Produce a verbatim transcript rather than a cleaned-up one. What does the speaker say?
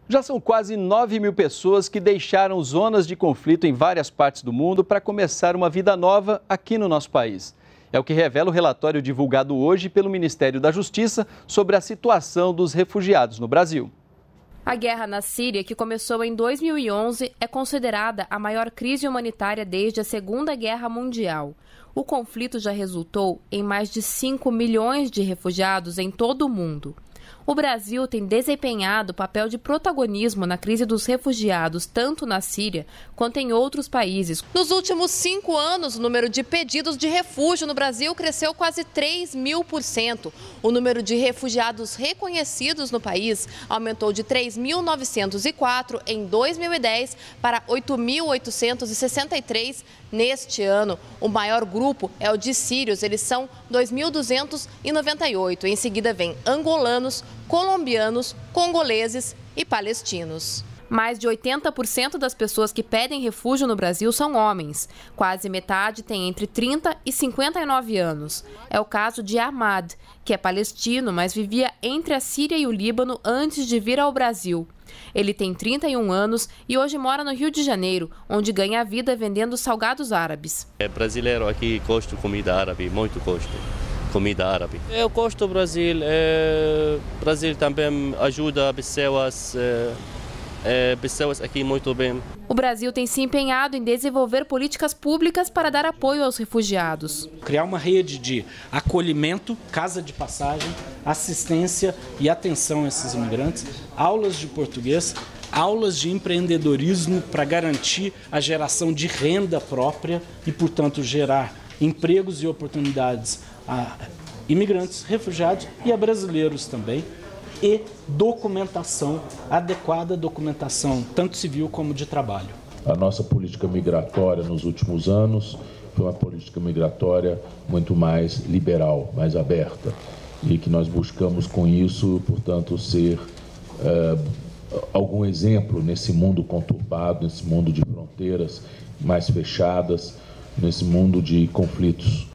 Já são quase nove mil pessoas que deixaram zonas de conflito em várias partes do mundo para começar uma vida nova aqui no nosso país. É o que revela o relatório divulgado hoje pelo Ministério da Justiça sobre a situação dos refugiados no Brasil. A guerra na Síria, que começou em dois mil e onze, é considerada a maior crise humanitária desde a Segunda Guerra Mundial. O conflito já resultou em mais de cinco milhões de refugiados em todo o mundo. O Brasil tem desempenhado papel de protagonismo na crise dos refugiados, tanto na Síria quanto em outros países. Nos últimos cinco anos, o número de pedidos de refúgio no Brasil cresceu quase três mil por cento. O número de refugiados reconhecidos no país aumentou de três mil novecentos e quatro em dois mil e dez para oito mil oitocentos e sessenta e três neste ano. O maior grupo é o de sírios, eles são dois mil duzentos e noventa e oito. Em seguida vem angolanos, colombianos, congoleses e palestinos. Mais de oitenta por cento das pessoas que pedem refúgio no Brasil são homens. Quase metade tem entre trinta e cinquenta e nove anos. É o caso de Ahmad, que é palestino, mas vivia entre a Síria e o Líbano antes de vir ao Brasil. Ele tem trinta e um anos e hoje mora no Rio de Janeiro, onde ganha a vida vendendo salgados árabes. É brasileiro aqui, gosto de comida árabe, muito gosto. Comida árabe. Eu gosto do Brasil. É, Brasil também ajuda pessoas, é, é, pessoas aqui muito bem. O Brasil tem se empenhado em desenvolver políticas públicas para dar apoio aos refugiados. Criar uma rede de acolhimento, casa de passagem, assistência e atenção a esses imigrantes, aulas de português, aulas de empreendedorismo para garantir a geração de renda própria e, portanto, gerar empregos e oportunidades a imigrantes, refugiados e a brasileiros também, e documentação, adequada documentação, tanto civil como de trabalho. A nossa política migratória nos últimos anos foi uma política migratória muito mais liberal, mais aberta, e que nós buscamos com isso, portanto, ser é, algum exemplo nesse mundo conturbado, nesse mundo de fronteiras mais fechadas, nesse mundo de conflitos.